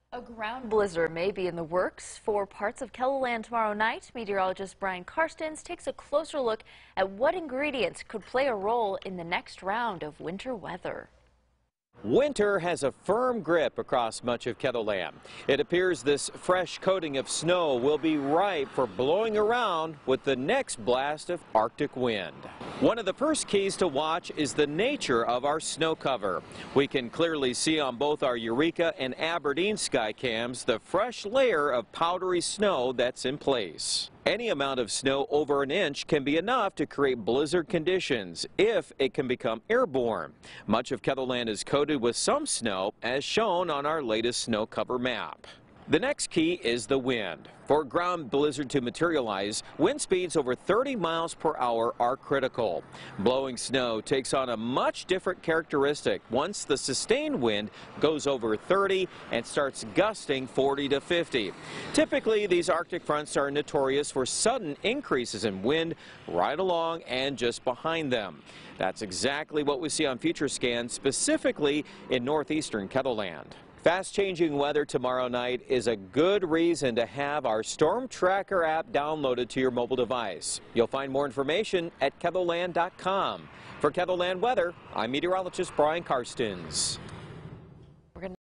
A ground blizzard may be in the works for parts of KELOLAND tomorrow night. Meteorologist Brian Karstens takes a closer look at what ingredients could play a role in the next round of winter weather. Winter has a firm grip across much of KELOLAND. It appears this fresh coating of snow will be ripe for blowing around with the next blast of Arctic wind. One of the first keys to watch is the nature of our snow cover. We can clearly see on both our Eureka and Aberdeen sky cams the fresh layer of powdery snow that's in place. Any amount of snow over an inch can be enough to create blizzard conditions if it can become airborne. Much of KELOLAND is coated with some snow, as shown on our latest snow cover map. The next key is the wind. For a ground blizzard to materialize, wind speeds over 30 miles per hour are critical. Blowing snow takes on a much different characteristic once the sustained wind goes over 30 and starts gusting 40 to 50. Typically, these Arctic fronts are notorious for sudden increases in wind right along and just behind them. That's exactly what we see on future scans, specifically in northeastern KELOLAND. Fast-changing weather tomorrow night is a good reason to have our Storm Tracker app downloaded to your mobile device. You'll find more information at KELOLAND.com. For KELOLAND Weather, I'm meteorologist Brian Karstens.